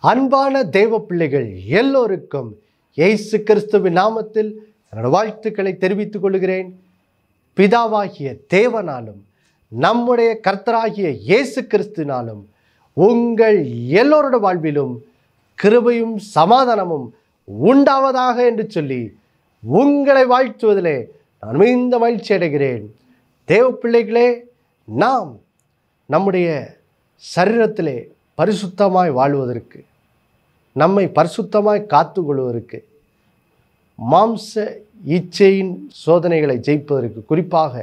அன்பான தேவ பிள்ளைகள் எல்லோருக்கும் இயேசு கிறிஸ்துவின் நாமத்தில் என்னோட வாழ்த்துக்களை தெரிவித்துக் கொள்கிறேன். பிதாவாகிய தேவனாலும் நம்முடைய கர்த்தராகிய இயேசு கிறிஸ்துவினாலும் உங்கள் எல்லோருடைய வாழ்விலும் கிருபையும் சமாதானமும் உண்டாவதாக என்று சொல்லி உங்களை வாழ்த்துவதிலே நான் மிகுந்த மகிழ்ச்சி அடைகிறேன். தேவ பிள்ளைகளே, நாம் நம்முடைய சரீரத்திலே பரிசுத்தமாய் வாழ்வதற்கு, நம்மை பரிசுத்தமாய் காத்துக்கொள்வதற்கு, மாம்ச இச்சையின் சோதனைகளை ஜெயிப்பதற்கு, குறிப்பாக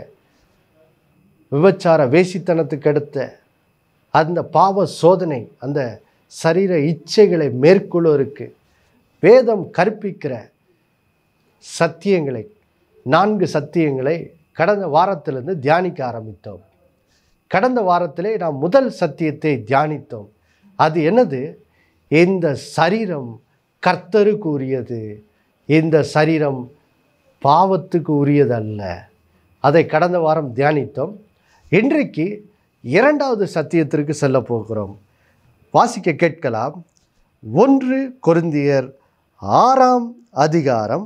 விபச்சார வேசித்தனத்துக்கு அடுத்த அந்த பாவ சோதனை, அந்த சரீர இச்சைகளை மேற்கொள்வதற்கு வேதம் கற்பிக்கிற சத்தியங்களை, 4 சத்தியங்களை கடந்த வாரத்திலிருந்து தியானிக்க ஆரம்பித்தோம். கடந்த வாரத்திலே நாம் முதல் சத்தியத்தை தியானித்தோம். அது என்னது? இந்த சரீரம் கர்த்தருக்கு உரியது, இந்த சரீரம் பாவத்துக்கு உரியதல்ல. அதை கடந்த வாரம் தியானித்தோம். இன்றைக்கு 2வது சத்தியத்திற்கு செல்ல போகிறோம். வாசிக்க கேட்கலாம். 1 கொரிந்தியர் 6ஆம் அதிகாரம்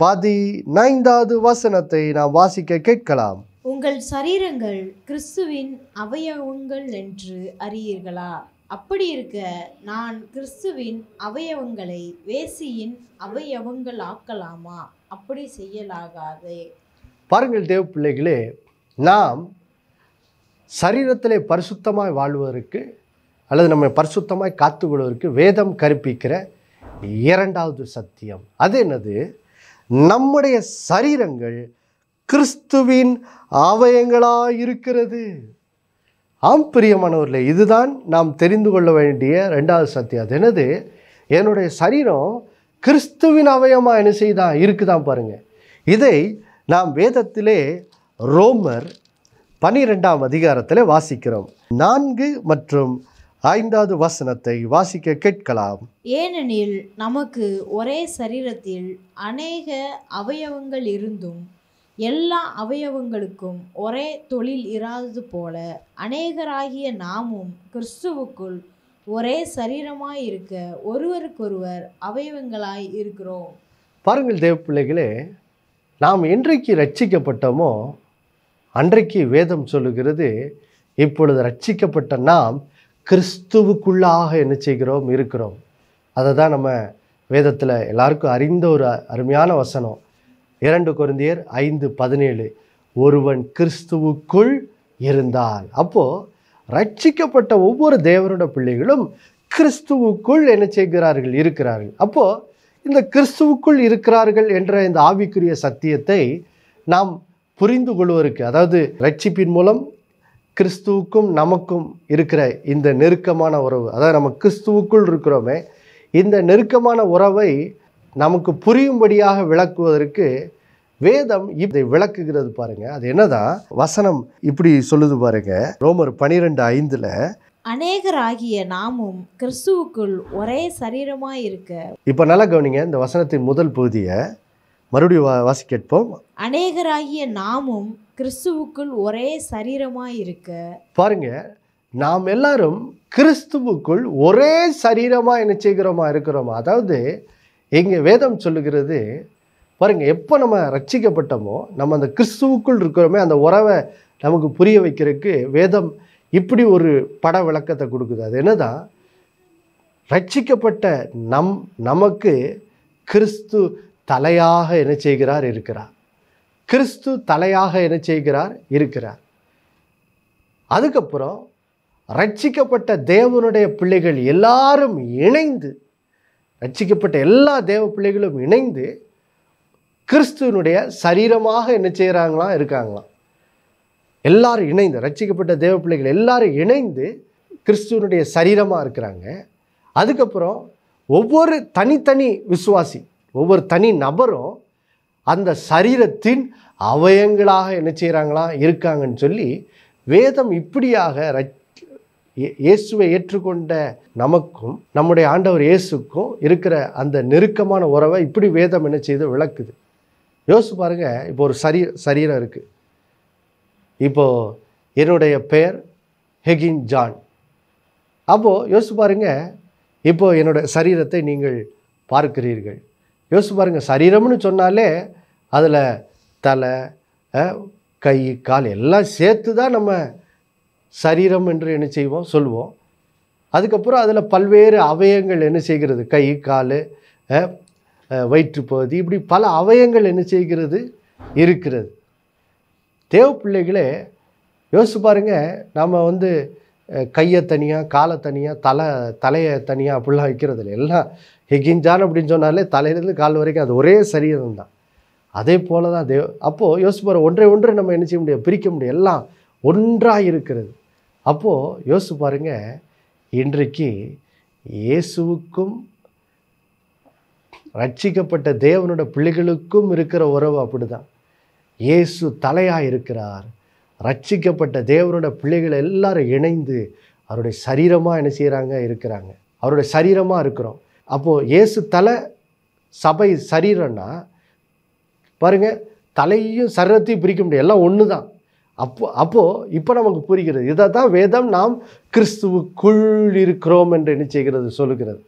15வது வசனத்தை நாம் வாசிக்க கேட்கலாம். உங்கள் சரீரங்கள் கிறிஸ்துவின் அவயவங்கள் என்று அறியீர்களா? அப்படி இருக்க நான் கிறிஸ்துவின் அவயவங்களை வேசியின் அவயவங்கள் ஆக்கலாமா? அப்படி செய்யலாகாதே. பாருங்கள் தேவ பிள்ளைகளே, நாம் சரீரத்திலே பரிசுத்தமாய் வாழ்வதற்கு அல்லது நம்மை பரிசுத்தமாய் காத்துக்கொள்வதற்கு வேதம் கற்பிக்கிற 2வது சத்தியம் அது என்னது? நம்முடைய சரீரங்கள் கிறிஸ்துவின் அவயங்களாய் இருக்கிறது. ஆம் பிரியமானவர்களே, இதுதான் நாம் தெரிந்து கொள்ள வேண்டிய 2வது சத்தியம். அது என்னது? என்னுடைய சரீரம் கிறிஸ்துவின் அவயமாக என்ன செய்தான் இருக்குதான் பாருங்க. இதை நாம் வேதத்திலே ரோமர் 12ஆம் அதிகாரத்தில் வாசிக்கிறோம். 4 மற்றும் 5வது வசனத்தை வாசிக்க கேட்கலாம். ஏனெனில் நமக்கு ஒரே சரீரத்தில் அநேக அவயவங்கள் இருந்தும் எல்லா அவயவங்களுக்கும் ஒரே தொழில் இராதது போல அநேகராகிய நாமும் கிறிஸ்துவுக்குள் ஒரே சரீரமாய் இருக்க ஒருவருக்கொருவர் அவயவங்களாய் இருக்கிறோம். பாருங்கள் தேவ பிள்ளைகளே, நாம் என்றைக்கு ரட்சிக்கப்பட்டோமோ அன்றைக்கு வேதம் சொல்லுகிறது, இப்பொழுது ரட்சிக்கப்பட்ட நாம் கிறிஸ்துவுக்குள்ளாக என்ன செய்கிறோம்? இருக்கிறோம். அதை தான் நம்ம வேதத்தில் எல்லாருக்கும் அறிந்த ஒரு அருமையான வசனம் 2 கொரிந்தியர் 5:17, ஒருவன் கிறிஸ்துவுக்குள் இருந்தால். அப்போது ரட்சிக்கப்பட்ட ஒவ்வொரு தேவனோட பிள்ளைகளும் கிறிஸ்துவுக்குள் என்ன செய்கிறார்கள்? இருக்கிறார்கள். அப்போது இந்த கிறிஸ்துவுக்குள் இருக்கிறார்கள் என்ற இந்த ஆவிக்குரிய சத்தியத்தை நாம் புரிந்து கொள்வதற்கு, அதாவது ரட்சிப்பின் மூலம் கிறிஸ்துவுக்கும் நமக்கும் இருக்கிற இந்த நெருக்கமான உறவு, அதாவது நம்ம கிறிஸ்துவுக்குள் இருக்கிறோமே, இந்த நெருக்கமான உறவை நமக்கு புரியும்படியாக விளக்குவதற்கு வேதம் இதை விளக்குகிறது பாருங்க. அது என்னதான் வசனம் இப்படி சொல்லுது பாருங்க. ரோமர் 12:5 அநேகராகிய நாமும் கிறிஸ்துவுக்குள் ஒரே சரீரமாய் இருக்க. இப்போ நல்லா கவனிங்க, இந்த வசனத்தின் முதல் பகுதியை மறுபடியும் வாசி கேட்போம். அநேகராகிய நாமும் கிறிஸ்துவுக்குள் ஒரே சரீரமாய் இருக்க. பாருங்க, நாம் எல்லாரும் கிறிஸ்துவுக்குள் ஒரே சரீரமாக என்ன செய்கிறோமா? இருக்கிறோமா? அதாவது இங்கே வேதம் சொல்லுகிறது பாருங்க, எப்போ நம்ம ரட்சிக்கப்பட்டோமோ நம்ம அந்த கிறிஸ்துவுக்குள் இருக்கிறோமே, அந்த உறவை நமக்கு புரிய வைக்கிறதுக்கு வேதம் இப்படி ஒரு பட விளக்கத்தை கொடுக்குது. அது என்னதான்? ரட்சிக்கப்பட்ட நமக்கு கிறிஸ்து தலையாக என்ன செய்கிறார்? இருக்கிறார். கிறிஸ்து தலையாக என்ன செய்கிறார்? இருக்கிறார். அதுக்கப்புறம் ரட்சிக்கப்பட்ட தேவனுடைய பிள்ளைகள் எல்லாரும் இணைந்து, ரட்சிக்கப்பட்ட எல்லா தேவ பிள்ளைகளும் இணைந்து கிறிஸ்துவனுடைய சரீரமாக என்ன செய்கிறாங்களாம்? இருக்காங்களாம். எல்லாரும் இணைந்து, ரட்சிக்கப்பட்ட தேவ பிள்ளைகள் எல்லாரும் இணைந்து கிறிஸ்துவனுடைய சரீரமாக இருக்கிறாங்க. அதுக்கப்புறம் ஒவ்வொரு தனித்தனி விசுவாசி, ஒவ்வொரு தனி நபரும் அந்த சரீரத்தின் அவயங்களாக என்ன செய்கிறாங்களாம்? இருக்காங்கன்னு சொல்லி வேதம் இப்படியாக இயேசுவை ஏற்றுக்கொண்ட நமக்கும் நம்முடைய ஆண்டவர் இயேசுக்கும் இருக்கிற அந்த நெருக்கமான உறவை இப்படி வேதம் என்ன செய்து விளக்குது. யோசிச்சு பாருங்க. இப்போ ஒரு சரீரம் இருக்குது. இப்போது என்னுடைய பெயர் ஹெகின் ஜான். அப்போது யோசிச்சு பாருங்க, இப்போ என்னோட சரீரத்தை நீங்கள் பார்க்கிறீர்கள். யோசிச்சு பாருங்கள், சரீரம்னு சொன்னாலே அதில் தலை, கை, கால் எல்லாம் சேர்த்து தான் நம்ம சரீரம் என்று என்ன செய்வோம், சொல்லுவோம். அதுக்கப்புறம் அதில் பல்வேறு அவயங்கள் என்ன செய்கிறது, கை, கால், வயிற்றுப்பகுதி, இப்படி பல அவயங்கள் என்ன செய்கிறது, இருக்கிறது. தேவ பிள்ளைகளே, யோசிச்சு பாருங்கள், நம்ம கையை தனியாக, காலை தனியாக, தலையை தனியாக அப்படிலாம் வைக்கிறது இல்லை. எல்லாம் ஹெகிஞ்சான் அப்படின்னு சொன்னாலே தலையிலேருந்து கால் வரைக்கும் அது ஒரே சரீரம் தான். அதே போல தான் அப்போது யோசிச்சு பாரு, ஒன்றை நம்ம என்ன செய்ய முடியாது, பிரிக்க முடியும், எல்லாம் ஒன்றாக இருக்கிறது. அப்போது யோசிச்சு பாருங்கள், இன்றைக்கு இயேசுவுக்கும் ரட்சிக்கப்பட்ட தேவனோட பிள்ளைகளுக்கும் இருக்கிற உறவு அப்படி தான். இயேசு தலையாக இருக்கிறார். ரட்சிக்கப்பட்ட தேவனோட பிள்ளைகள் எல்லாரும் இணைந்து அவருடைய சரீரமாக என்ன செய்கிறாங்க, இருக்கிறாங்க. அவருடைய சரீரமாக இருக்கிறோம். அப்போது இயேசு தலை, சபை சரீரம்னா பாருங்கள், தலையும் சரீரத்தையும் பிரிக்க முடியாது, எல்லாம் ஒன்று தான். அப்போது இப்போ நமக்கு புரிகிறது. இதை தான் வேதம் நாம் கிறிஸ்துவுக்குள் இருக்கிறோம் என்று என்ன செய்கிறது, சொல்லுகிறது.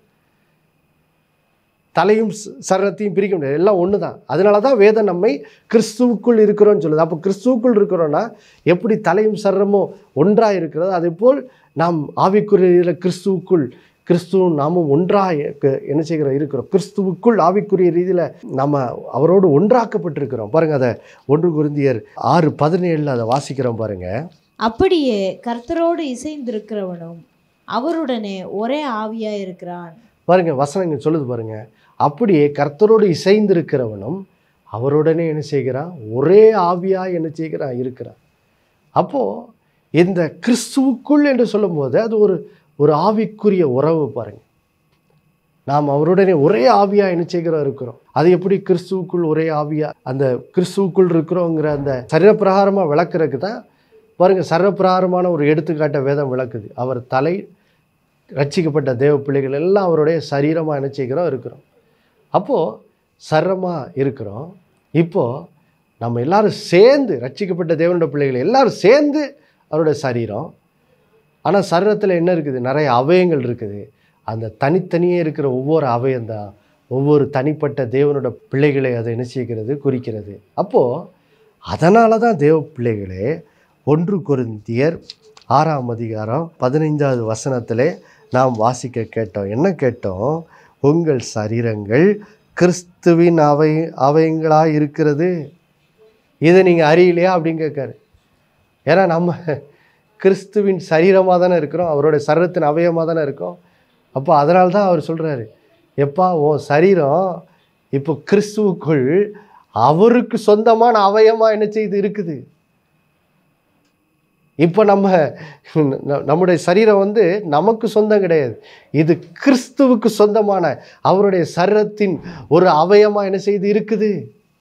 தலையும் சரீரத்தையும் பிரிக்க முடியாது, எல்லாம் ஒன்று தான். அதனால தான் வேதம் நம்மை கிறிஸ்துவுக்குள் இருக்கிறோன்னு சொல்லுது. அப்போ கிறிஸ்துவுக்குள் இருக்கிறோன்னா எப்படி தலையும் சரீரமும் ஒன்றாக இருக்கிறது, அதே போல் நாம் ஆவிக்குரிய கிறிஸ்துவுக்குள், கிறிஸ்துவும் நாமும் ஒன்றாக என்ன செய்கிறோம், இருக்கிறோம். கிறிஸ்துவுக்குள் ஆவிக்குரிய ரீதியில் நம்ம அவரோடு ஒன்றாக்கப்பட்டிருக்கிறோம். பாருங்கள், அதை 1 கொரிந்தியர் 6:17 அதை வாசிக்கிறோம் பாருங்கள். அப்படியே கர்த்தரோடு இசைந்திருக்கிறவனும் அவருடனே ஒரே ஆவியாக இருக்கிறான். பாருங்கள், வசனங்கள் சொல்லுது பாருங்கள். அப்படியே கர்த்தரோடு இசைந்திருக்கிறவனும் அவருடனே என்ன செய்கிறான், ஒரே ஆவியாக என்ன செய்கிறான், இருக்கிறான். அப்போது இந்த கிறிஸ்துவுக்குள் என்று சொல்லும்போது அது ஒரு ஆவிக்குரிய உறவு. பாருங்கள், நாம் அவருடனே ஒரே ஆவியாக என்ன செய்கிறோம், இருக்கிறோம். அது எப்படி கிறிஸ்துவுக்குள் ஒரே ஆவியாக, அந்த கிறிஸ்துவுக்குள் இருக்கிறோங்கிற அந்த சரீரப்பிரகாரமாக விளக்குறதுக்கு தான் பாருங்கள், சரீரப்பிரகாரமான ஒரு எடுத்துக்காட்டை வேதம் விளக்குது. அவர் தலை, ரட்சிக்கப்பட்ட தேவ பிள்ளைகள் எல்லாம் அவருடைய சரீரமாக என்ன செய்கிறோம், இருக்கிறோம். அப்போது சரீரமாக இருக்கிறோம். இப்போது நம்ம எல்லாரும் சேர்ந்து, ரட்சிக்கப்பட்ட தேவனுடைய பிள்ளைகள் எல்லாரும் சேர்ந்து அவருடைய சரீரம். ஆனால் சரீரத்தில் என்ன இருக்குது, நிறைய அவயங்கள் இருக்குது. அந்த தனித்தனியே இருக்கிற ஒவ்வொரு அவயம்தான் ஒவ்வொரு தனிப்பட்ட தேவனோட பிள்ளைகளை அதை என்ன செய்கிறது, குறிக்கிறது. அப்போது அதனால தான் தேவ பிள்ளைகளே 1 கொரிந்தியர் 6:15 வசனத்திலே நாம் வாசிக்க கேட்டோம். என்ன கேட்டோம், உங்கள் சரீரங்கள் கிறிஸ்துவின் அவயங்களாக இருக்கிறது. இதை நீங்கள் அறியலையா அப்படின்னு கேட்காரு. ஏன்னா நம்ம கிறிஸ்துவின் சரீரமாக தானே இருக்கிறோம், அவருடைய சரீரத்தின் அவயமாக தானே இருக்கோம். அப்போ அதனால தான் அவர் சொல்கிறாரு, எப்பா உன் சரீரம் இப்போ கிறிஸ்துவுக்குள் அவருக்கு சொந்தமான அவயமாக என்ன செய்து இருக்குது. இப்போ நம்முடைய சரீரம் நமக்கு சொந்தம் கிடையாது, இது கிறிஸ்துவுக்கு சொந்தமான அவருடைய சரீரத்தின் ஒரு அவயமாக என்ன செய்து இருக்குது.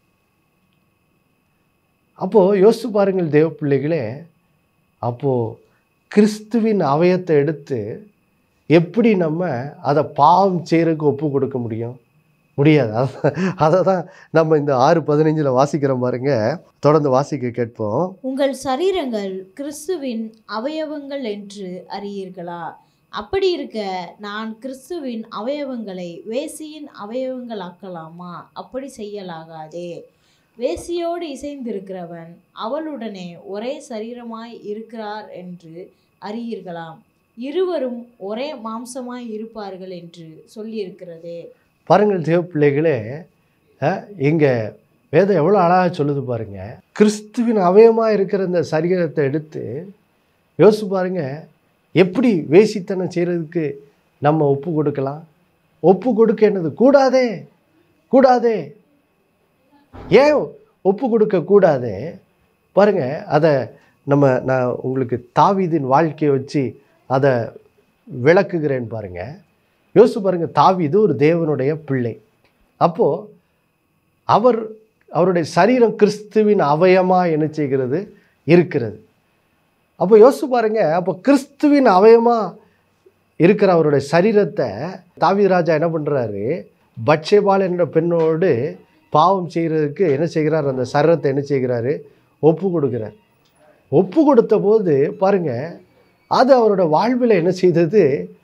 அப்போது யோசித்து பாருங்கள் தேவ பிள்ளைகளே, அப்போது கிறிஸ்துவின் அவயத்தை எடுத்து எப்படி நம்ம அதை பாவம் செய்கிறதுக்கு ஒப்பு கொடுக்க முடியும், முடியாது. அதை தான் நம்ம இந்த 6:15 வாசிக்கிறோம் பாருங்க. தொடர்ந்து வாசிக்க கேட்போம். உங்கள் சரீரங்கள் கிறிஸ்துவின் அவயவங்கள் என்று அறியீர்களா? அப்படி இருக்க நான் கிறிஸ்துவின் அவயவங்களை வேசியின் அவயவங்களாக்கலாமா? அப்படி செய்யலாகாதே. வேசியோடு இசைந்திருக்கிறவன் அவளுடனே ஒரே சரீரமாய் இருக்கிறார் என்று அறியீர்களாம். இருவரும் ஒரே மாம்சமாய் இருப்பார்கள் என்று சொல்லியிருக்கிறது. பாருங்கள் தேவ பிள்ளைகளே, இங்கே வேதம் எவ்வளோ அழகாக சொல்லுது பாருங்க. கிறிஸ்துவின் அவயமாக இருக்கிற இந்த சரீரத்தை எடுத்து யோசிச்சு பாருங்க, எப்படி வேசித்தனம் செய்கிறதுக்கு நம்ம ஒப்பு கொடுக்கலாம். ஒப்பு கொடுக்க என்னது, கூடாதே கூடாதே. ஏன் ஒப்பு கொடுக்க கூடாதே பாருங்க. அதை நான் உங்களுக்கு தாவீதின் வாழ்க்கையை வச்சு அதை விளக்குகிறேன் பாருங்க. யோசிச்சு பாருங்க, தாவீது ஒரு தேவனுடைய பிள்ளை. அப்போது அவருடைய சரீரம் கிறிஸ்துவின் அவயமாக என்ன செய்கிறது, இருக்கிறது. அப்போ யோசிச்சு பாருங்க, அப்போ கிறிஸ்துவின் அவயமாக இருக்கிற அவருடைய சரீரத்தை தாவீது ராஜா என்ன பண்ணுறாரு, பத்சேபாள் என்ற பெண்ணோடு பாவம் செய்கிறதுக்கு என்ன செய்கிறார், அந்த சரீரத்தை என்ன செய்கிறாரு, ஒப்பு கொடுக்கிறார். ஒப்பு கொடுத்த போது பாருங்க, அது அவரோட வாழ்வில் என்ன செய்தது,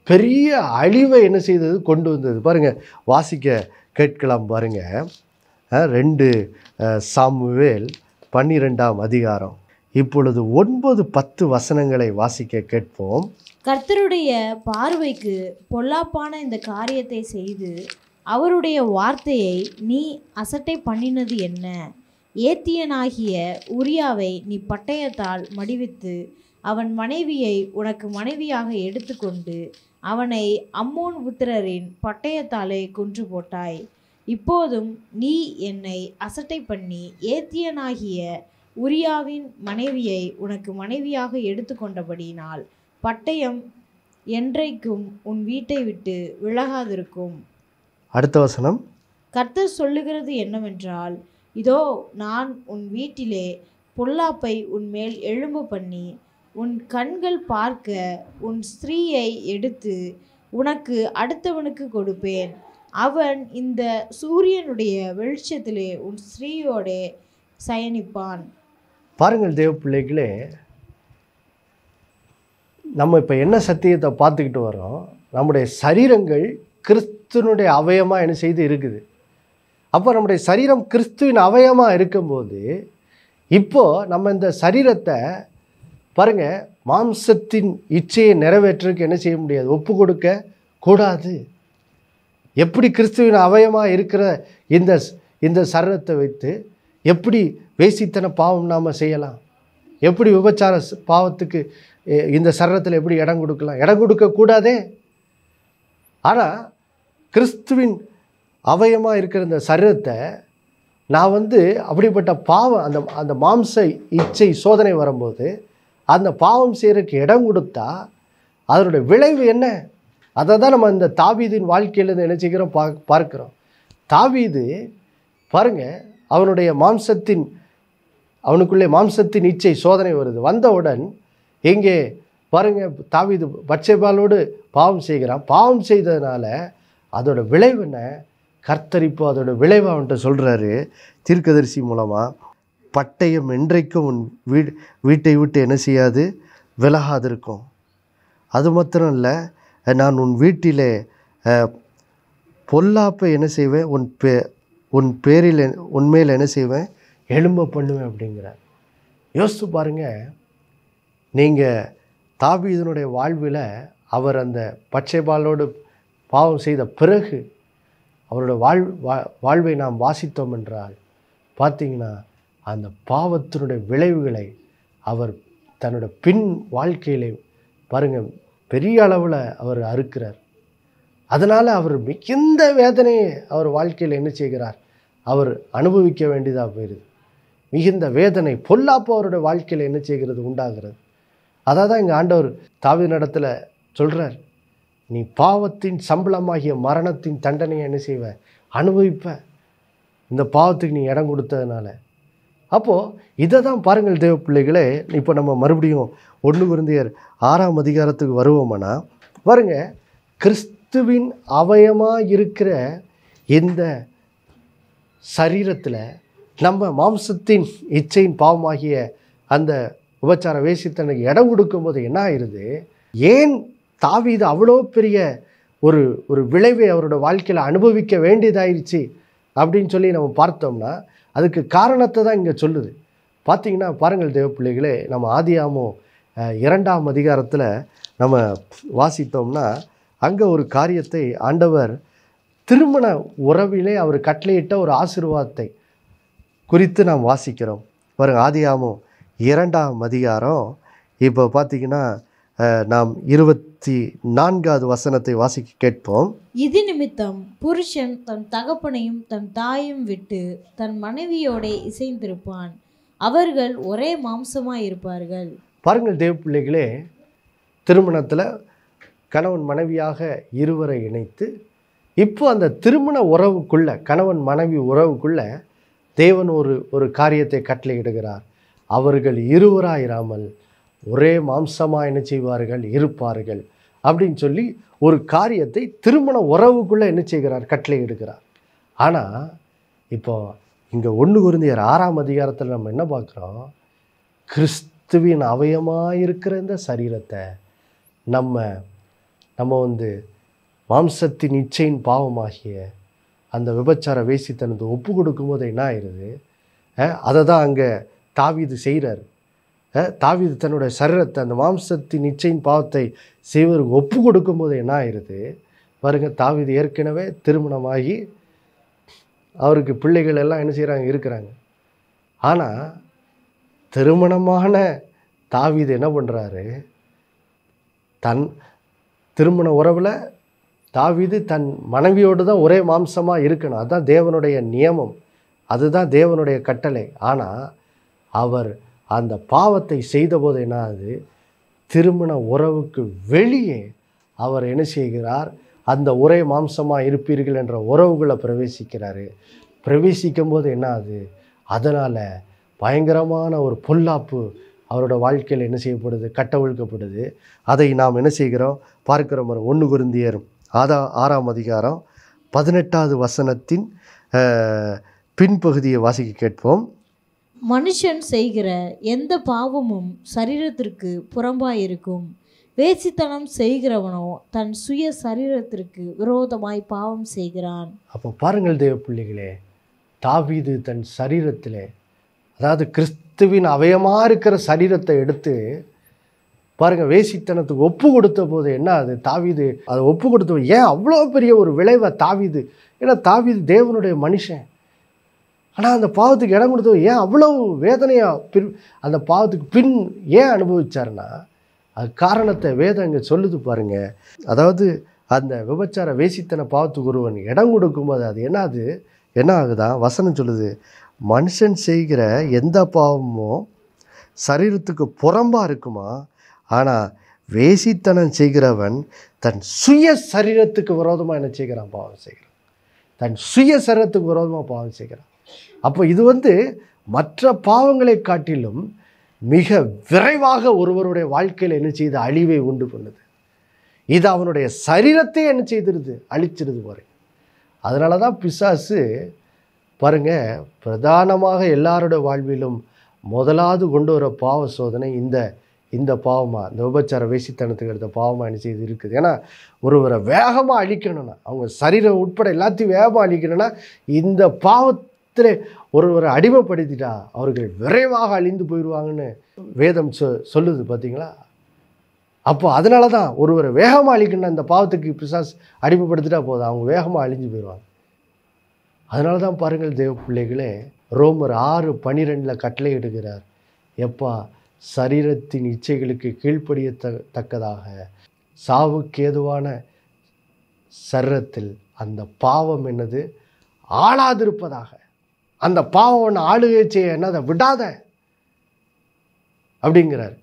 பெரிய அழிவை என்ன செய்தது, கொண்டு வந்தது. பாருங்கள், வாசிக்க கேட்கலாம் பாருங்கள். 2 சாமுவேல் 12ஆம் அதிகாரம். இப்பொழுது 9-10 வசனங்களை வாசிக்க கேட்போம். கர்த்தருடைய பார்வைக்கு பொல்லாப்பான இந்த காரியத்தை செய்து அவருடைய வார்த்தையை நீ அசட்டை பண்ணினது என்ன? ஏத்தியனாகிய உரியாவை நீ பட்டயத்தால் மடிவித்து அவன் மனைவியை உனக்கு மனைவியாக எடுத்துக்கொண்டு அவனை அம்மோன் புத்திரரின் பட்டயத்தாலே கொன்று போட்டாய். இப்போதும் நீ என்னை அசட்டை பண்ணி ஏத்தியனாகிய உரியாவின் மனைவியை உனக்கு மனைவியாக எடுத்துக்கொண்டபடியினால் பட்டயம் என்றைக்கும் உன் வீட்டை விட்டு விலகாதிருக்கும். அடுத்த வசனம். கர்த்தர் சொல்லுகிறது என்னவென்றால், இதோ நான் உன் வீட்டிலே பொல்லாப்பை உன்மேல் எழும்ப பண்ணி உன் கண்கள் பார்க்க உன் ஸ்திரீயை எடுத்து உனக்கு அடுத்தவனுக்கு கொடுப்பேன். அவன் இந்த சூரியனுடைய வெளிச்சத்திலே உன் ஸ்திரீயோட சயனிப்பான். பாருங்கள் தேவ பிள்ளைகளே, நம்ம இப்போ என்ன சத்தியத்தை பார்த்துக்கிட்டு வரோம்? நம்முடைய சரீரங்கள் கிறிஸ்துவனுடைய அவயமாக என்ன செய்து இருக்குது. அப்போ நம்முடைய சரீரம் கிறிஸ்துவின் அவயமாக இருக்கும்போது, இப்போது நம்ம இந்த சரீரத்தை பாருங்கள், மாம்சத்தின் இச்சையை நிறைவேற்றுறதுக்கு என்ன செய்ய முடியாது, ஒப்பு கொடுக்க கூடாது. எப்படி கிறிஸ்துவின் அவயமாக இருக்கிற இந்த சரீரத்தை வைத்து எப்படி வேசித்தன பாவம் நாம் செய்யலாம்? எப்படி விபச்சார பாவத்துக்கு இந்த சரீரத்தில் எப்படி இடம் கொடுக்கலாம்? இடம் கொடுக்கக்கூடாதே. ஆனால் கிறிஸ்துவின் அவயமாக இருக்கிற இந்த சரீரத்தை நான் அப்படிப்பட்ட பாவம், அந்த மாம்ச இச்சை சோதனை வரும்போது அந்த பாவம் செய்கிறதுக்கு இடம் கொடுத்தா அதனுடைய விளைவு என்ன? அதை தான் நம்ம இந்த தாவீதின் வாழ்க்கையிலேருந்து என்ன செய்கிறோம், பார்க்குறோம். தாவீது பாருங்கள், அவனுக்குள்ளே மாம்சத்தின் இச்சை சோதனை வருது. வந்தவுடன் எங்கே பாருங்கள், தாவீது பத்சேபாளோடு பாவம் செய்கிறான். பாவம் செய்ததுனால அதோட விளைவு என்ன? கர்த்தர் இப்போ அதோட விளைவு அவன்கிட்ட சொல்கிறாரு தீர்க்கதரிசி மூலமாக, பட்டயம் என்றைக்கும் உன் வீட்டை விட்டு என்ன செய்யாது, விலகாதிருக்கும். அது மாத்திரம் இல்லை, நான் உன் வீட்டிலே பொல்லாப்பை என்ன செய்வேன், உன்மேல் என்ன செய்வேன், எழும்ப பண்ணுவேன் அப்படிங்கிறார். யோசித்து பாருங்கள், நீங்கள் தாவீதினுடைய வாழ்வில் அவர் அந்த பட்சேபாலோடு பாவம் செய்த பிறகு அவரோட வாழ்வை நாம் வாசித்தோம் என்றால் பார்த்தீங்கன்னா அந்த பாவத்தினுடைய விளைவுகளை அவர் தன்னோட பின் வாழ்க்கையிலே பாருங்கள் பெரிய அளவில் அவர் அறுக்கிறார். அதனால் அவர் மிகுந்த வேதனையை அவர் வாழ்க்கையில் என்ன செய்கிறார், அவர் அனுபவிக்க வேண்டியதாக போயிடுது. மிகுந்த வேதனை, பொல்லாப்பு அவருடைய வாழ்க்கையில் என்ன செய்கிறது, உண்டாகிறது. அதான் தான் இங்கே ஆண்டவர் தாவீதினிடத்தில் சொல்கிறார், நீ பாவத்தின் சம்பளமாகிய மரணத்தின் தண்டனையை என்ன செய்வ, அனுபவிப்ப, இந்த பாவத்துக்கு நீ இடம் கொடுத்ததுனால. அப்போது இதை தான் பாருங்கள் தேவ பிள்ளைகளே. இப்போ நம்ம மறுபடியும் 1 கொரிந்தியர் 6ஆம் அதிகாரத்துக்கு வருவோம்னா பாருங்கள், கிறிஸ்துவின் அவயமாக இருக்கிற இந்த சரீரத்தில் நம்ம மாம்சத்தின் இச்சையின் பாவமாகிய அந்த உபச்சார வேசித்தனுக்கு இடம் கொடுக்கும்போது என்ன ஆயிடுது, ஏன் தாவீது அவ்வளோ பெரிய ஒரு விளைவை அவரோட வாழ்க்கையில் அனுபவிக்க வேண்டியதாயிருச்சு அப்படின்னு சொல்லி நம்ம பார்த்தோம்னா அதுக்கு காரணத்தை தான் இங்கே சொல்லுது. பார்த்திங்கன்னா பாருங்கள் தேவ பிள்ளைகளே, நம்ம ஆதியாகமம் 2ஆம் அதிகாரத்தில் நம்ம வாசித்தோம்னா அங்கே ஒரு காரியத்தை ஆண்டவர் திருமண உறவிலே அவர் கட்டளையிட்ட ஒரு ஆசீர்வாதத்தை குறித்து நாம் வாசிக்கிறோம். பாருங்கள், ஆதியாகமம் 2ஆம் அதிகாரம். இப்போ பார்த்திங்கன்னா நாம் 24வது வசனத்தை வாசிக்க கேட்போம். இது நிமித்தம் புருஷன் தன் தகப்பனையும் தன் தாயும் விட்டு தன் மனைவியோட இசைந்திருப்பான், அவர்கள் ஒரே மாம்சமாய் இருப்பார்கள். பாருங்கள் தேவ பிள்ளைகளே, திருமணத்தில் கணவன் மனைவியாக இருவரை இணைத்து இப்போ அந்த திருமண உறவுக்குள்ள, கணவன் மனைவி உறவுக்குள்ள தேவன் ஒரு காரியத்தை கட்டளையிடுகிறார். அவர்கள் இருவராயிராமல் ஒரே மாம்சமாக என்ன செய்வார்கள், இருப்பார்கள் அப்படின்னு சொல்லி ஒரு காரியத்தை திருமண உறவுக்குள்ளே என்ன செய்கிறார், கட்டளையிடுகிறார். ஆனால் இப்போ இங்கே 1 கொரிந்தியர் 6ஆம் அதிகாரத்தில் நம்ம என்ன பார்க்குறோம், கிறிஸ்துவின் அவயமாக இருக்கிற இந்த சரீரத்தை நம்ம நம்ம மாம்சத்தின் இச்சையின் பாவமாகிய அந்த விபச்சார வேசித்தனத்தை ஒப்பு கொடுக்கும்போது என்ன ஆயிடுது? அதை தான் அங்கே தாவீது செய்கிறார். தாவீது தன்னுடைய சரீரத்தை அந்த மாம்சத்தின் இச்சையின் பாவத்தை செய்வதற்கு ஒப்பு கொடுக்கும்போது என்ன ஆயிடுது பாருங்கள். தாவீது ஏற்கனவே திருமணமாகி அவருக்கு பிள்ளைகள் எல்லாம் என்ன செய்கிறாங்க, இருக்கிறாங்க. ஆனால் திருமணமான தாவீது என்ன பண்ணுறாரு, தன் திருமண உறவில் தாவீது தன் மனைவியோடு தான் ஒரே மாம்சமாக இருக்கணும். அதுதான் தேவனுடைய நியமம், அதுதான் தேவனுடைய கட்டளை. ஆனால் அவர் அந்த பாவத்தை செய்தபோது என்ன ஆகுது, திருமண உறவுக்கு வெளியே அவர் என்ன செய்கிறார், அந்த ஒரே மாம்சமாக இருப்பீர்கள் என்ற உறவுகளை பிரவேசிக்கிறாரு. பிரவேசிக்கும் போது என்ன ஆகுது, அதனால் பயங்கரமான ஒரு பொல்லாப்பு அவரோட வாழ்க்கையில் என்ன செய்யப்படுது, கட்டவிழ்க்கப்படுது. அதை நாம் என்ன செய்கிறோம் பார்க்கிறோம். 1 கொரிந்தியர் 6ஆம் அதிகாரம் 18வது வசனத்தின் பின்பகுதியை வாசிக்க கேட்போம். மனுஷன் செய்கிற எந்த பாவமும் சரீரத்திற்கு புறம்பாயிருக்கும். வேசித்தனம் செய்கிறவனோ தன் சுய சரீரத்திற்கு விரோதமாய் பாவம் செய்கிறான். அப்போ பாருங்கள் தேவ பிள்ளைகளே, தாவீது தன் சரீரத்திலே, அதாவது கிறிஸ்துவின் அவயமாக இருக்கிற சரீரத்தை எடுத்து பாருங்கள், வேசித்தனத்துக்கு ஒப்பு கொடுத்த போது என்ன அது, தாவீது அதை ஒப்பு கொடுத்த ஏன் அவ்வளோ பெரிய ஒரு விளைவை தாவீது, ஏன்னா தாவீது தேவனுடைய மனுஷன். ஆனால் அந்த பாவத்துக்கு இடம் கொடுத்த ஏன் அவ்வளோ வேதனையாக அந்த பாவத்துக்கு பின் ஏன் அனுபவிச்சார்னா, அது காரணத்தை வேதம் இங்கே சொல்லுது பாருங்கள். அதாவது அந்த விபச்சார வேசித்தன பாவத்துக்கு ஒருவன் இடம் கொடுக்கும்போது அது என்ன ஆகுதான், வசனம் சொல்லுது, மனுஷன் செய்கிற எந்த பாவமும் சரீரத்துக்கு புறம்பாக இருக்குமா, ஆனால் வேசித்தனம் செய்கிறவன் தன் சுய சரீரத்துக்கு விரோதமாக என்ன செய்கிறான், பாவம் செய்கிறான். தன் சுய சரீரத்துக்கு விரோதமாக பாவம் செய்கிறான். அப்போ இது மற்ற பாவங்களை காட்டிலும் மிக விரைவாக ஒருவருடைய வாழ்க்கையில் என்ன செய்து அழிவை உண்டு பண்ணுது. இது அவனுடைய சரீரத்தை என்ன செய்திருது, அழிச்சிருது பாருங்க. அதனால தான் பிசாசு பாருங்கள், பிரதானமாக எல்லாரோட வாழ்விலும் முதலாவது கொண்டு வர பாவ சோதனை இந்த பாவமாக, இந்த விபச்சார வேசித்தனத்துக்கு எடுத்த பாவமாக என்ன செய்து இருக்குது. ஏன்னா ஒருவரை வேகமாக அழிக்கணும்னா, அவங்க சரீரம் உட்பட எல்லாத்தையும் வேகமாக அழிக்கணும்னா, இந்த பாவத்தில் ஒருவரை அடிமைப்படுத்திட்டா அவர்கள் விரைவாக அழிந்து போயிடுவாங்கன்னு வேதம் சொல்லுது பார்த்தீங்களா. அப்போ அதனால தான் ஒருவரை வேகமாக அழிக்கணும்னா, இந்த பாவத்துக்கு பிசாசு அடிமைப்படுத்திட்டா போதும், அவங்க வேகமாக அழிஞ்சு போயிடுவாங்க. அதனால தான் பாருங்கள் தேவ பிள்ளைகளே, ரோமர் 6:12 கட்டளை இடுகிறார், எப்பா சரீரத்தின் இச்சைகளுக்கு கீழ்ப்படியத்தக்கதாக சாவுக்கேதுவான சரீரத்தில் அந்த பாவம் என்னது ஆளாதிருப்பதாக, அந்த பாவம் ஆளுகை செய்ய என்னதை விடாத அப்படிங்கிறார்.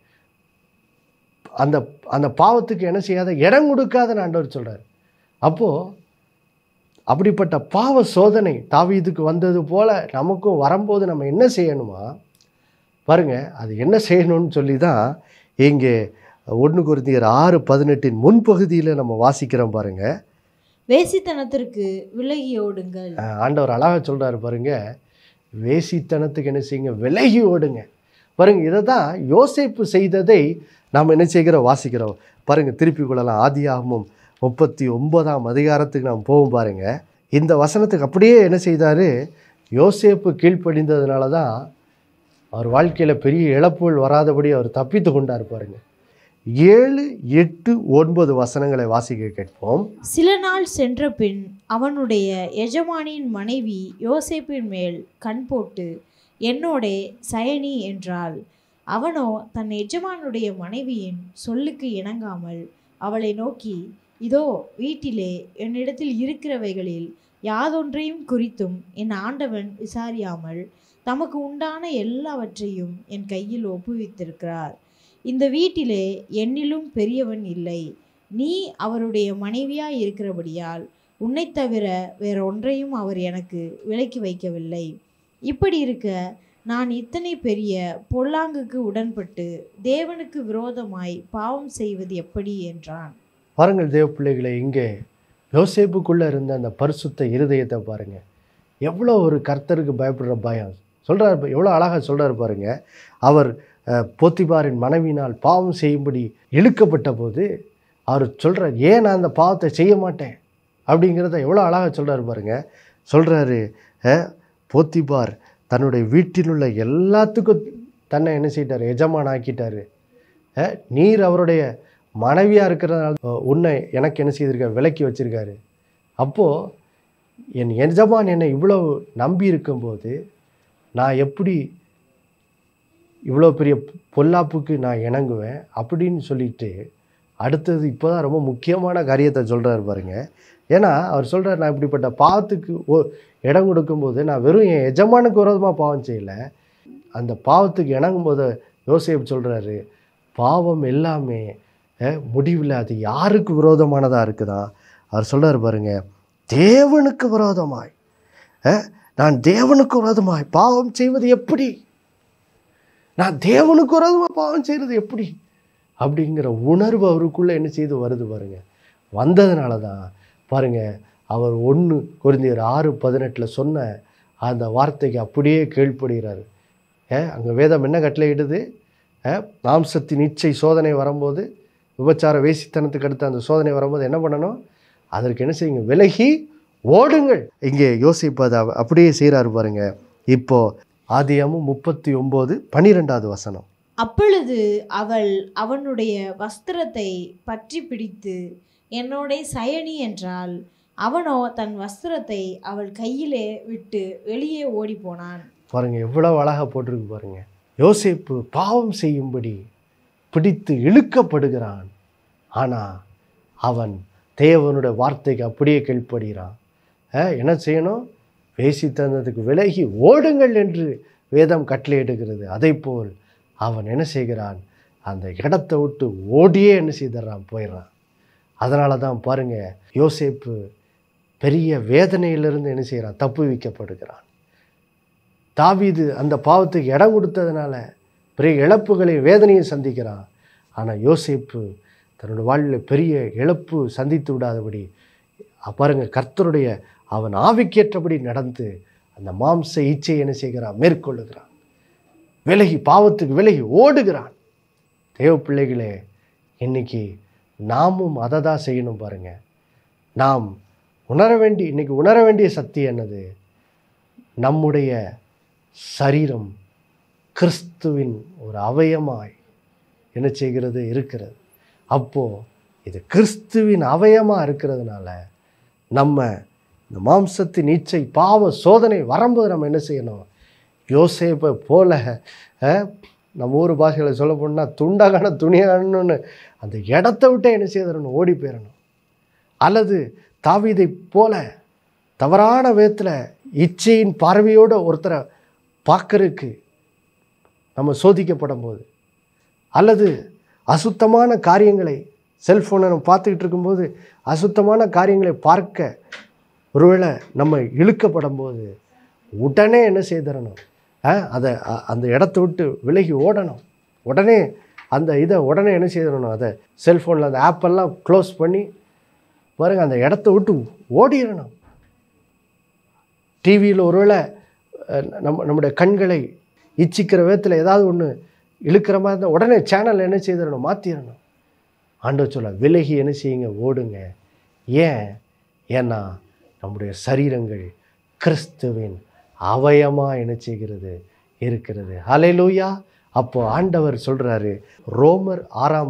அந்த பாவத்துக்கு என்ன செய்யாத, இடம் கொடுக்காதன்னு ஆண்டவர் சொல்கிறார். அப்போது அப்படிப்பட்ட பாவ சோதனை தாவீதுக்கு வந்தது போல் நமக்கும் வரும்போது நம்ம என்ன செய்யணுமா பாருங்கள், அது என்ன செய்யணும்னு சொல்லி தான் இங்கே 1 கொரிந்தியர் 6:18 முன்பகுதியில் நம்ம வாசிக்கிறோம் பாருங்கள். வேசித்தனத்திற்கு விலகி ஓடுங்கள். ஆண்டவர் அழகாக சொல்கிறாரு பாருங்க, வேசித்தனத்துக்கு என்ன செய்யுங்க, விலகி ஓடுங்க. பாருங்கள், இதை தான் யோசேப்பு செய்ததை நாம் என்ன செய்கிறோம், வாசிக்கிறோம் பாருங்கள். திருப்பி கொள்ளலாம், ஆதியாகமம் 39ஆம் அதிகாரத்துக்கு நாம் போவோம் பாருங்கள். இந்த வசனத்துக்கு அப்படியே என்ன செய்தார், யோசேப்பு கீழ்ப்படிந்ததுனால தான் அவர் வாழ்க்கையில் பெரிய இழப்புகள் வராதபடி அவர் தப்பித்து கொண்டார் பாருங்கள். 7, 8, 9 வசனங்களை வாசிக்க கேட்போம். சில நாள் சென்ற பின் அவனுடைய எஜமானின் மனைவி யோசேப்பின் மேல் கண் போட்டு என்னோடே சயனி என்றாள். அவனோ தன் எஜமானுடைய மனைவியின் சொல்லுக்கு இணங்காமல் அவளை நோக்கி, இதோ வீட்டிலே என்னிடத்தில் இருக்கிறவைகளில் யாதொன்றையும் குறித்தும் என் ஆண்டவன் விசாரியாமல் தமக்கு உண்டான எல்லாவற்றையும் என் கையில் ஒப்புவித்திருக்கிறார். இந்த வீட்டிலே என்னிலும் பெரியவன் இல்லை. நீ அவருடைய மனைவியாய் இருக்கிறபடியால் உன்னை தவிர வேற ஒன்றையும் அவர் எனக்கு விலக்கி வைக்கவில்லை. இப்படி இருக்க நான் இத்தனை பெரிய பொல்லாங்குக்கு உடன்பட்டு தேவனுக்கு விரோதமாய் பாவம் செய்வது எப்படி என்றான். பாருங்கள் தேவ பிள்ளைகளை, இங்கே யோசேப்புக்குள்ளே இருந்த அந்த பரிசுத்த இருதயத்தை பாருங்கள், எவ்வளோ ஒரு கர்த்தருக்கு பயப்படுற பயம் சொல்கிறார், எவ்வளோ அழகாக சொல்கிறார் பாருங்கள். அவர் போத்திபாரின் மனைவினால் பாவம் செய்யும்படி இழுக்கப்பட்ட போது அவர் சொல்கிறார், ஏன் நான் அந்த பாவத்தை செய்ய மாட்டேன் அப்படிங்கிறத எவ்வளோ அழகாக சொல்கிறார் பாருங்க. சொல்கிறாரு, போத்திபார் தன்னுடைய வீட்டில் உள்ள எல்லாத்துக்கும் தன்னை என்ன செய்யிட்டார், எஜமான் ஆக்கிட்டார். நீர் அவருடைய மனைவியாக இருக்கிறதுனால உன்னை எனக்கு என்ன செய்திருக்கார், விலக்கி வச்சுருக்காரு. அப்போது என் எஜமான் என்னை இவ்வளோ நம்பி இருக்கும்போது நான் எப்படி இவ்வளோ பெரிய பொல்லாப்புக்கு நான் இணங்குவேன் அப்படின்னு சொல்லிட்டு அடுத்தது இப்போ தான் ரொம்ப முக்கியமான காரியத்தை சொல்கிறார் பாருங்க. ஏன்னா அவர் சொல்கிறார், நான் இப்படிப்பட்ட பாவத்துக்கு இடம் கொடுக்கும்போது நான் வெறும் என் எஜமானுக்கு விரோதமாக பாவம் செய்யலை, அந்த பாவத்துக்கு இணங்கும் போது யோசேப்பு சொல்கிறாரு, பாவம் எல்லாமே முடிவில் அது யாருக்கு விரோதமானதாக இருக்குதா? அவர் சொல்கிறார் பாருங்க, தேவனுக்கு விரோதமாய், நான் தேவனுக்கு விரோதமாய் பாவம் செய்வது எப்படி, நான் தேவனுக்கு விரோதமாக பாவம் செய்கிறது எப்படி அப்படிங்கிற உணர்வு அவருக்குள்ளே என்ன செய்து வருது பாருங்க. வந்ததுனால தான் பாருங்க, அவர் 1 கொரிந்தியர் 6:18 சொன்ன அந்த வார்த்தைக்கு அப்படியே கீழ்ப்படுகிறார். அங்கே வேதம் என்ன கட்டளையிடுது, மாம்சத்தின் இச்சை சோதனை வரும்போது, விபச்சார வேசித்தனத்துக்கு அடுத்த அந்த சோதனை வரும்போது என்ன பண்ணணும், அதற்கு என்ன செய்யுங்க, விலகி ஓடுங்கள். இங்கே யோசிப்பு அதை அப்படியே செய்கிறாரு பாருங்க. இப்போது ஆதியாகமம் 39:12 அப்பொழுது அவள் அவனுடைய வஸ்திரத்தை பற்றி பிடித்து என்னோட சயனி என்றாள். அவனோ தன் வஸ்திரத்தை அவள் கையிலே விட்டு வெளியே ஓடி போனான். பாருங்க, எவ்வளவு அழகாக போட்டிருக்கு பாருங்க. யோசேப்பு பாவம் செய்யும்படி பிடித்து இழுக்கப்படுகிறான். ஆனால் அவன் தேவனுடைய வார்த்தைக்கு அப்படியே கீழ்ப்படுகிறான். என்ன செய்யணும், வேசித்தனத்துக்கு விலகி ஓடுங்கள் என்று வேதம் கட்டளையிடுகிறது. அதை போல் அவன் என்ன செய்கிறான், அந்த இடத்தை விட்டு ஓடியே என்ன செய்துறான், போயிடுறான். அதனால தான் பாருங்க, யோசேப்பு பெரிய வேதனையிலிருந்து என்ன செய்கிறான், தப்புவிக்கப்படுகிறான். தாவீது அந்த பாவத்துக்கு இடம் கொடுத்ததுனால பெரிய இழப்புகளை வேதனையும் சந்திக்கிறான். ஆனால் யோசேப்பு தன்னோட வாழ்வில் பெரிய இழப்பு சந்தித்து விடாதபடி பாருங்க, கர்த்தருடைய அவன் ஆவிக்கேற்றபடி நடந்து அந்த மாம்ச இச்சை என்ன செய்கிறான், மேற்கொள்ளுகிறான். விலகி பாவத்துக்கு விலகி ஓடுகிறான். தேவ பிள்ளைகளே, இன்னைக்கு நாமும் அதை தான் செய்யணும் பாருங்க. நாம் இன்னைக்கு உணர வேண்டிய சக்தி என்னது, நம்முடைய சரீரம் கிறிஸ்துவின் ஒரு அவயமாய் என்ன செய்கிறது, இருக்கிறது. அப்போது இது கிறிஸ்துவின் அவயமாக இருக்கிறதுனால நம்ம இந்த மாம்சத்தின் இச்சை பாவ சோதனை வரும்போது நம்ம என்ன செய்யணும், யோசேப்பை போல நம்ம ஊர் பாஷையில் சொல்ல போனால் துண்டாகான துணியாகணும்னு அந்த இடத்த விட்டே என்ன செய்யணும், ஓடி போயிடணும். அல்லது தாவீதை போல தவறான விதத்தில் இச்சையின் பார்வையோடு ஒருத்தரை பார்க்கறதுக்கு நம்ம சோதிக்கப்படும் போது, அல்லது அசுத்தமான காரியங்களை செல்ஃபோனை நம்ம பார்த்துக்கிட்டு இருக்கும்போது அசுத்தமான காரியங்களை பார்க்க ஒருவேளை நம்ம இழுக்கப்படும் போது உடனே என்ன செய்திடணும், அந்த இடத்த விட்டு விலகி ஓடணும். உடனே அந்த இதை உடனே என்ன செய்திடணும், அதை செல்ஃபோனில் அந்த ஆப்பெல்லாம் க்ளோஸ் பண்ணி பாருங்கள், அந்த இடத்த விட்டு ஓடிடணும். டிவியில் ஒருவேளை நம்முடைய கண்களை இச்சிக்கிற விதத்தில் ஏதாவது ஒன்று இழுக்கிற மாதிரி இருந்தால் உடனே சேனல் என்ன செய்திடணும், மாற்றிடணும். ஆண்டவர் சொல்ல, விலகி என்ன செய்யுங்க, ஓடுங்க. ஏன்னா நம்முடைய சரீரங்கள் கிறிஸ்துவின் அவயமாக என்ன செய்கிறது, இருக்கிறது. ஹல்லேலூயா. அப்போ ஆண்டவர் சொல்கிறாரு, ரோமர்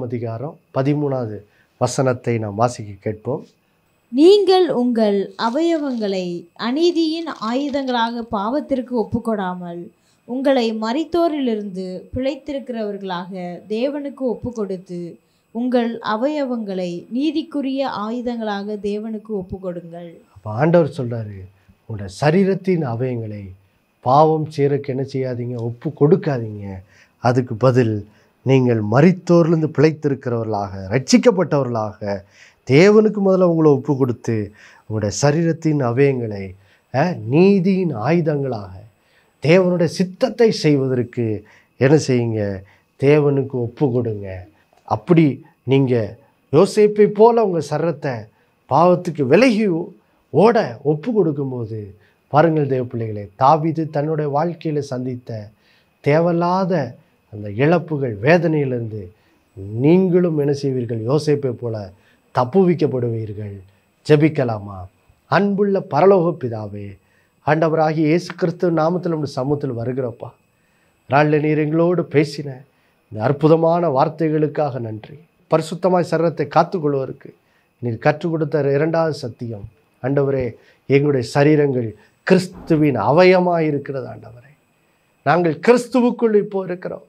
6:13 நாம் வாசிக்க கேட்போம். நீங்கள் உங்கள் அவயவங்களை அநீதியின் ஆயுதங்களாக பாவத்திற்கு ஒப்புக்கொடாமல் உங்களை மரித்தோரிலிருந்து பிழைத்திருக்கிறவர்களாக தேவனுக்கு ஒப்பு கொடுத்து உங்கள் அவயவங்களை நீதிக்குரிய ஆயுதங்களாக தேவனுக்கு ஒப்பு கொடுங்கள். அப்போ ஆண்டவர் சொல்கிறாரு, உங்களோட சரீரத்தின் அவயங்களை பாவம் செய்யறதுக்கு என்ன செய்யாதீங்க, ஒப்பு கொடுக்காதீங்க. அதுக்கு பதில் நீங்கள் மரித்தோர்லேருந்து பிழைத்திருக்கிறவர்களாக, ரட்சிக்கப்பட்டவர்களாக தேவனுக்கு முதல்ல உங்களை ஒப்பு கொடுத்து உங்களுடைய சரீரத்தின் அவயங்களை நீதியின் ஆயுதங்களாக தேவனுடைய சித்தத்தை செய்வதற்கு என்ன செய்யுங்க, தேவனுக்கு ஒப்பு கொடுங்க. அப்படி நீங்கள் யோசேப்பை போல் உங்கள் சரீரத்தை பாவத்துக்கு விலகி ஓட ஒப்பு கொடுக்கும்போது பாருங்கள் தேவ பிள்ளைகளே, தாவீது தன்னுடைய வாழ்க்கையில் சந்தித்த தேவையில்லாத அந்த இழப்புகள் வேதனையிலிருந்து நீங்களும் என்ன செய்வீர்கள், யோசேப்பை போல தப்புவிக்கப்படுவீர்கள். ஜெபிக்கலாமா? அன்புள்ள பரலோக பிதாவே, ஆண்டவராகிய இயேசு கிறிஸ்துவ நாமத்தில் உங்கள் சமூகத்தில் வருகிறப்பா. நாளில் நீர் எங்களோடு பேசின இந்த அற்புதமான வார்த்தைகளுக்காக நன்றி. பரிசுத்தமாய் சரீரத்தை காத்துக்கொள்வதற்கு நீர் கற்றுக் கொடுத்த இரண்டாவது சத்தியம், ஆண்டவரே, எங்களுடைய சரீரங்கள் கிறிஸ்துவின் அவயமாக இருக்கிறது. ஆண்டவரே, நாங்கள் கிறிஸ்துவுக்குள் இப்போ இருக்கிறோம்.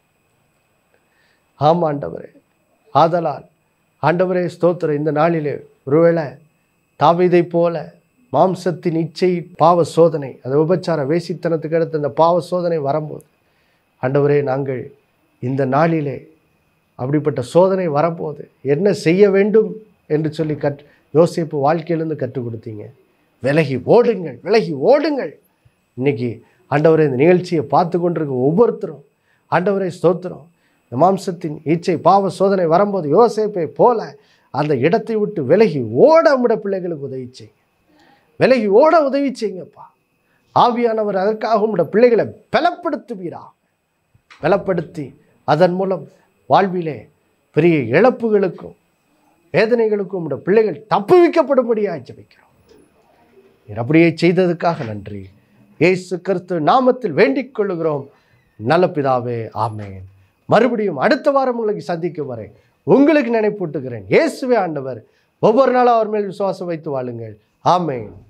ஆமாம் ஆண்டவரே. ஆதலால் ஆண்டவரே ஸ்தோத்திரம், இந்த நாளிலே ஒருவேளை தாவீதை போல மாம்சத்தின் இச்சை பாவ சோதனை, அந்த விபச்சார வேசித்தனத்துக்கு அடுத்து அந்த பாவ சோதனை வரும்போது ஆண்டவரே, நாங்கள் இந்த நாளிலே அப்படிப்பட்ட சோதனை வரும்போது என்ன செய்ய வேண்டும் என்று சொல்லி யோசேப்பு வாழ்க்கையிலிருந்து கற்றுக் கொடுத்தீங்க. விலகி ஓடுங்கள், விலகி ஓடுங்கள். இன்னைக்கு ஆண்டவரே, இந்த நிகழ்ச்சியை பார்த்து கொண்டிருக்க ஒவ்வொருத்தரும் ஆண்டவரே ஸ்தோத்திரம், இந்த மாம்சத்தின் இச்சை பாவ சோதனை வரும்போது யோசேப்பை போல அந்த இடத்தை விட்டு விலகி ஓட உம்முடைய பிள்ளைகளுக்கு உதவி செய்யுங்க. விலகி ஓட உதவி செய்யுங்கப்பா. ஆவியானவர் அதற்காக உம்முடைய பிள்ளைகளை பலப்படுத்துவீரா. பலப்படுத்தி அதன் மூலம் வாழ்விலே பெரிய இழப்புகளுக்கும் வேதனைகளுக்கும் உம்முடைய பிள்ளைகள் தப்புவிக்கப்படும்படியாக ஜெபிக்கிறோம். நீர் அப்படியே செய்ததுக்காக நன்றி. இயேசு கிறிஸ்து நாமத்தில் வேண்டிக் கொள்ளுகிறோம் நல்ல பிதாவே, ஆமென். மறுபடியும் அடுத்த வாரம் உங்களுக்கு சந்திக்கும் வரை உங்களுக்கு நினைப்பூட்டுகிறேன். இயேசுவே ஆண்டவர். ஒவ்வொரு நாளும் அவர் மேல் விசுவாசம் வைத்து வாழுங்கள். ஆமென்.